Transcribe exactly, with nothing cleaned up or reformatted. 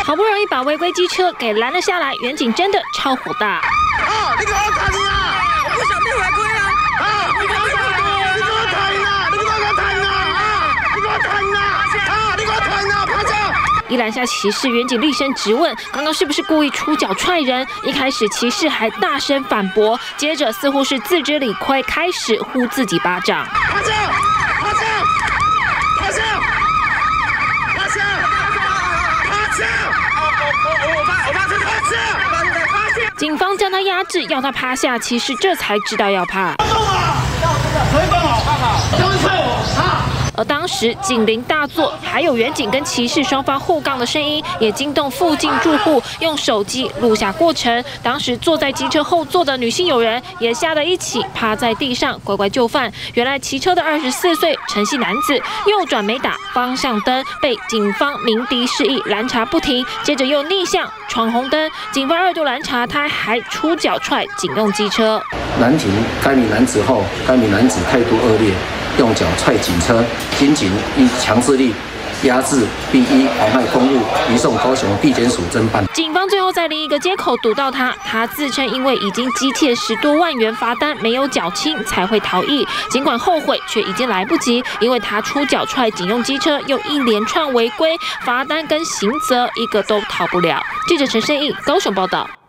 好不容易把违规机车给拦了下来，远警真的超火大。 啊！你给我停啊！我不想被违规啊！啊！你给我停啊！你给我停啊！你给我停啊！啊！你给我停啊！啊！你给我停啊！拍照！ 一拦下骑士，远警厉声质问：“刚刚是不是故意出脚踹人？”一开始骑士还大声反驳，接着似乎是自知理亏，开始呼自己巴掌。 拍照！拍照！拍照！拍照！拍照！我我我怕我怕是拍照！ 警方将他压制，要他趴下，骑士这才知道要怕。 动啊！谁动我？看好，不要踹我啊！ 而当时警铃大作，还有远警跟骑士双方互杠的声音，也惊动附近住户，用手机录下过程。当时坐在机车后座的女性友人也吓得一起趴在地上乖乖就范。原来骑车的二十四岁陈姓男子右转没打方向灯，被警方鸣笛示意拦查不停，接着又逆向闯红灯，警方二度拦查，他还出脚踹警用机车。 拦停该名男子后，该名男子态度恶劣。 用脚踹警车，经警以强制力压制，并依妨害公务移送高雄地检署侦办。 警方最后在另一个街口堵到他，他自称因为已经积欠十多万元罚单没有缴清，才会逃逸。尽管后悔，却已经来不及，因为他出脚踹警用机车，又一连串违规罚单跟刑责，一个都逃不了。记者陈胜义高雄报道。